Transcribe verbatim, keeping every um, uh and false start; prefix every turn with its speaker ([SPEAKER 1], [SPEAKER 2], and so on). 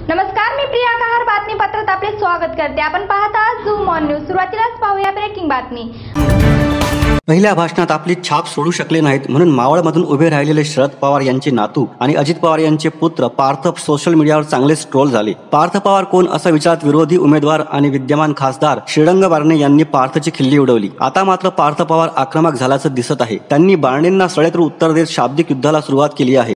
[SPEAKER 1] नमस्कार, मी प्रिया कहार बातमीपत्रात आपले स्वागत करते। आपण पाहत आहात झूम ऑन न्यूज। सुरुवातीलाच पाहूया ब्रेकिंग बातमी।
[SPEAKER 2] पहिल्या भाषणात आपली छाप सोडू शकले नाहीत म्हणून मावळमधून उभे राहिलेले शरद पवार यांचे नातू आणि अजित पवार यांचे पुत्र पार्थ सोशल मीडियावर चांगलेच ट्रोल झाले। पार्थ पवार कोण असा विचारात विरोधी उमेदवार आणि विद्यमान खासदार श्रीरंग बारणे यांनी पार्थची खिल्ली उडवली। आता मात्र पार्थ पवार आक्रमक झाल्याचं दिसत आहे। त्यांनी बारणेंना सडेतोड उत्तर देत शाब्दिक युद्धाला सुरुवात केली आहे।